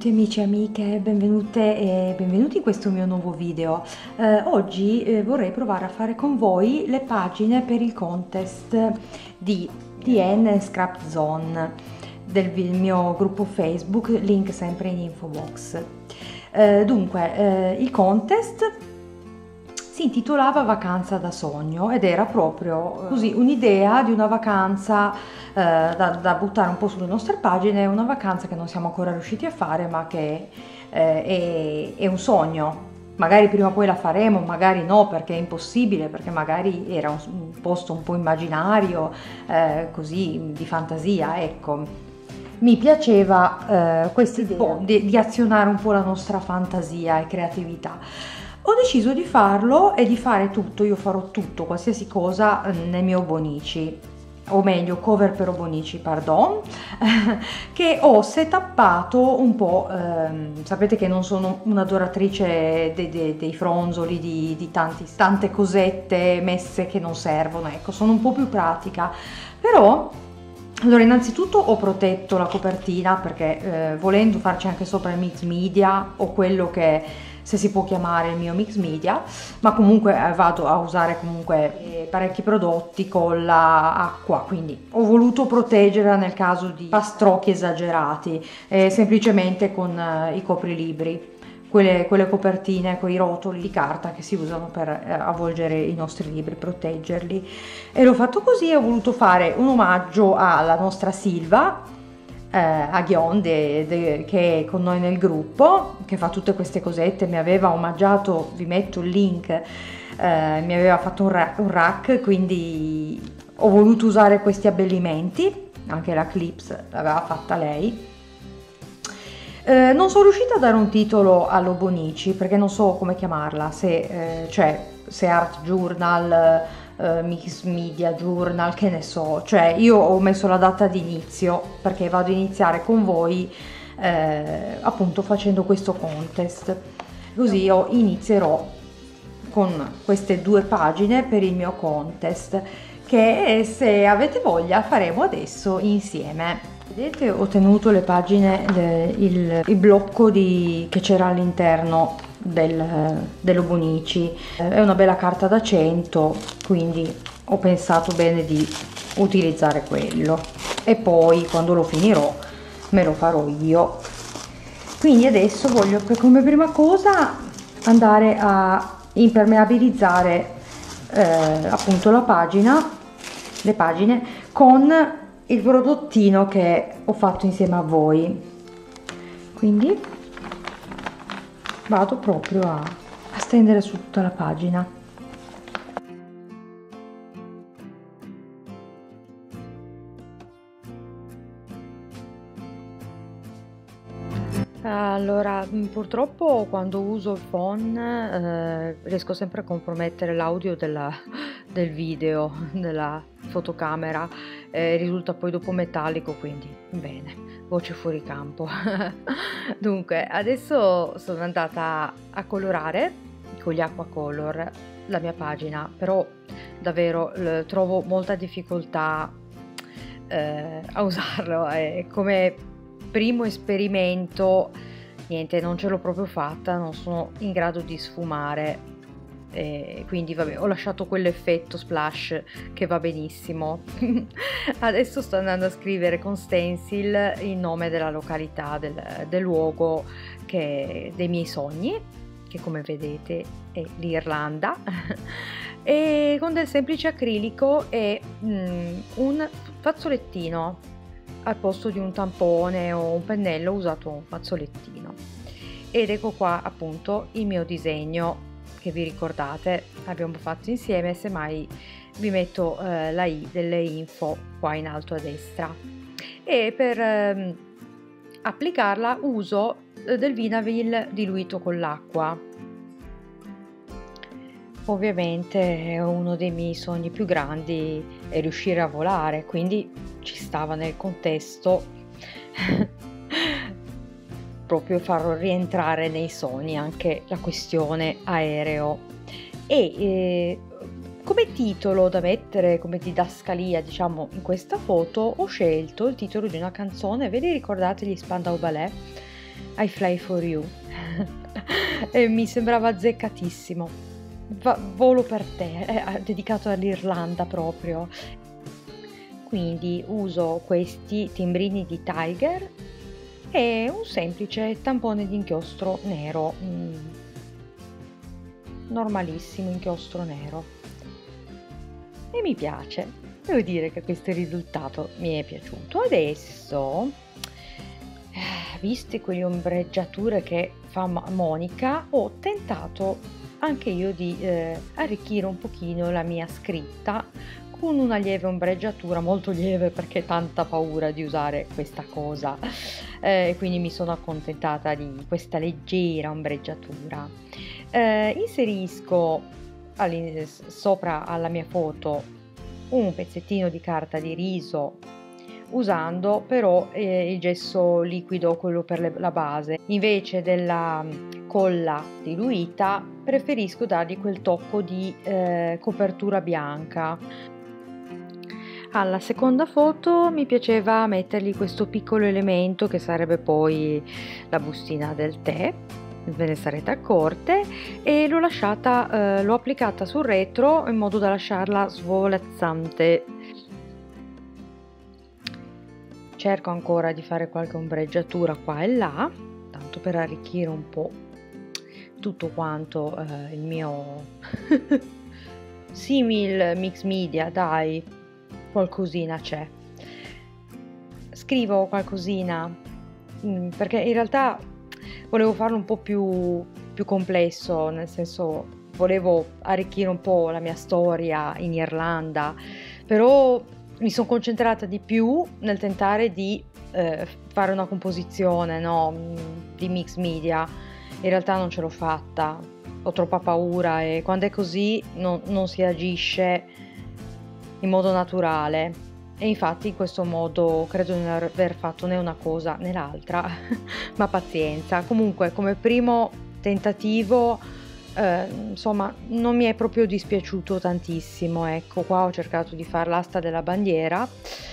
tutti amici e amiche, benvenute e benvenuti in questo mio nuovo video. Oggi vorrei provare a fare con voi le pagine per il contest di DN Scrap Zone del mio gruppo Facebook, link sempre in info box. Dunque, il contest si intitolava Vacanza da sogno ed era proprio così un'idea di una vacanza da buttare un po' sulle nostre pagine, una vacanza che non siamo ancora riusciti a fare ma che è un sogno. Magari prima o poi la faremo, magari no perché è impossibile, perché magari era un posto un po' immaginario, così di fantasia, ecco. Mi piaceva questa idea di azionare un po' la nostra fantasia e creatività. Ho deciso di farlo e di fare tutto, io farò tutto, qualsiasi cosa nel mio Obonici, o meglio cover per Obonici, pardon, che ho setappato un po', sapete che non sono un'adoratrice dei fronzoli, di tante cosette messe che non servono, ecco, sono un po' più pratica, però... Allora, innanzitutto ho protetto la copertina perché volendo farci anche sopra il mix media o quello che se si può chiamare il mio mix media, ma comunque vado a usare comunque parecchi prodotti, colla, acqua, quindi ho voluto proteggerla nel caso di pastrocchi esagerati, semplicemente con i coprilibri. Quelle copertine con i rotoli di carta che si usano per avvolgere i nostri libri, proteggerli, e l'ho fatto così. Ho voluto fare un omaggio alla nostra Silva a Ghionde che è con noi nel gruppo, che fa tutte queste cosette. Mi aveva omaggiato, vi metto il link, mi aveva fatto un rack, quindi ho voluto usare questi abbellimenti, anche la clips l'aveva fatta lei. Non sono riuscita a dare un titolo all'Obonici perché non so come chiamarla, se art journal, mix media journal, che ne so, cioè io ho messo la data di inizio perché vado a iniziare con voi appunto facendo questo contest, così io inizierò con queste 2 pagine per il mio contest che, se avete voglia, faremo adesso insieme. Vedete, ho tenuto le pagine, il blocco che c'era all'interno dell'Obonici. È una bella carta da 100, quindi ho pensato bene di utilizzare quello. E poi, quando lo finirò, me lo farò io. Quindi adesso voglio, come prima cosa, andare a impermeabilizzare appunto le pagine con il prodottino che ho fatto insieme a voi. Quindi vado proprio a stendere su tutta la pagina. Allora, purtroppo quando uso il phone riesco sempre a compromettere l'audio del video, della fotocamera, risulta poi dopo metallico, quindi bene, voce fuori campo. Dunque, adesso sono andata a colorare con gli acqua color la mia pagina, però davvero trovo molta difficoltà a usarlo, come primo esperimento niente, non ce l'ho proprio fatta, non sono in grado di sfumare, quindi vabbè, ho lasciato quell'effetto splash che va benissimo. Adesso sto andando a scrivere con stencil il nome della località, del luogo dei miei sogni, che come vedete è l'Irlanda, e con del semplice acrilico e un fazzolettino. Al posto di un tampone o un pennello ho usato un fazzolettino, ed ecco qua appunto il mio disegno che vi ricordate abbiamo fatto insieme. Semmai vi metto la i delle info qua in alto a destra, e per applicarla uso del Vinavil diluito con l'acqua. Ovviamente uno dei miei sogni più grandi è riuscire a volare, quindi ci stava nel contesto proprio farò rientrare nei sogni anche la questione aereo. E come titolo da mettere, come didascalia, diciamo, in questa foto ho scelto il titolo di una canzone. Ve li ricordate gli Spandau Ballet? I Fly For You e mi sembrava azzeccatissimo. Volo per te, è dedicato all'Irlanda proprio. Quindi uso questi timbrini di Tiger e un semplice tampone di inchiostro nero, normalissimo inchiostro nero, e mi piace, devo dire che questo risultato mi è piaciuto. Adesso, viste quelle ombreggiature che fa Monica, ho tentato anche io di arricchire un pochino la mia scritta con una lieve ombreggiatura, molto lieve perché tanta paura di usare questa cosa, quindi mi sono accontentata di questa leggera ombreggiatura. Inserisco sopra alla mia foto un pezzettino di carta di riso, usando però il gesso liquido, quello per la base. Invece della colla diluita preferisco dargli quel tocco di copertura bianca. Alla seconda foto mi piaceva mettergli questo piccolo elemento che sarebbe poi la bustina del tè, ve ne sarete accorte, e l'ho applicata sul retro in modo da lasciarla svolazzante. Cerco ancora di fare qualche ombreggiatura qua e là, tanto per arricchire un po' tutto quanto il mio simil mix media, dai, qualcosina c'è. Scrivo qualcosina perché in realtà volevo farlo un po' più complesso, nel senso volevo arricchire un po' la mia storia in Irlanda, però mi sono concentrata di più nel tentare di fare una composizione, no, di mix media. In realtà non ce l'ho fatta, ho troppa paura e quando è così non si agisce in modo naturale, e infatti in questo modo credo di non aver fatto né una cosa né l'altra ma pazienza. Comunque come primo tentativo insomma non mi è proprio dispiaciuto tantissimo. Ecco, qua ho cercato di fare l'asta della bandiera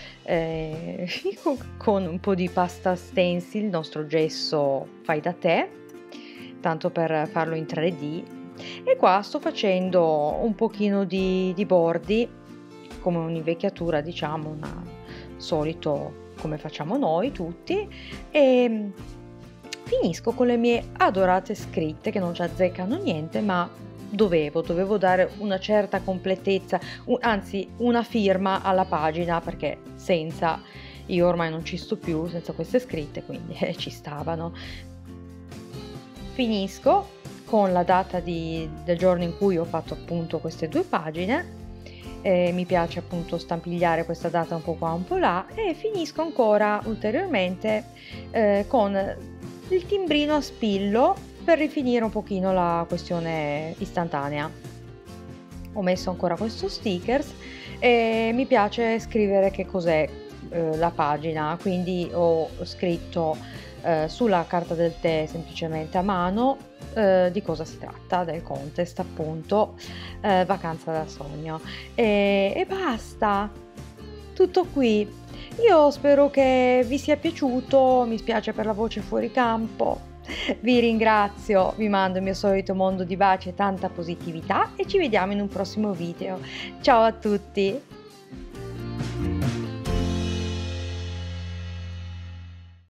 con un po' di pasta stencil, il nostro gesso fai da te, tanto per farlo in 3D, e qua sto facendo un pochino di bordi come un'invecchiatura, diciamo, solito come facciamo noi tutti, e finisco con le mie adorate scritte che non ci azzeccano niente, ma dovevo dare una certa completezza, anzi una firma alla pagina, perché senza io ormai non ci sto più senza queste scritte, quindi ci stavano. Finisco con la data del giorno in cui ho fatto appunto queste due pagine. Mi piace appunto stampigliare questa data un po' qua un po' là, e finisco ancora ulteriormente con il timbrino a spillo per rifinire un pochino la questione istantanea. Ho messo ancora questo stickers e mi piace scrivere che cos'è la pagina, quindi ho scritto sulla carta del tè semplicemente a mano di cosa si tratta, del contest appunto, vacanza da sogno, e basta, tutto qui. Io spero che vi sia piaciuto, mi spiace per la voce fuori campo, vi ringrazio, vi mando il mio solito mondo di baci e tanta positività e ci vediamo in un prossimo video. Ciao a tutti!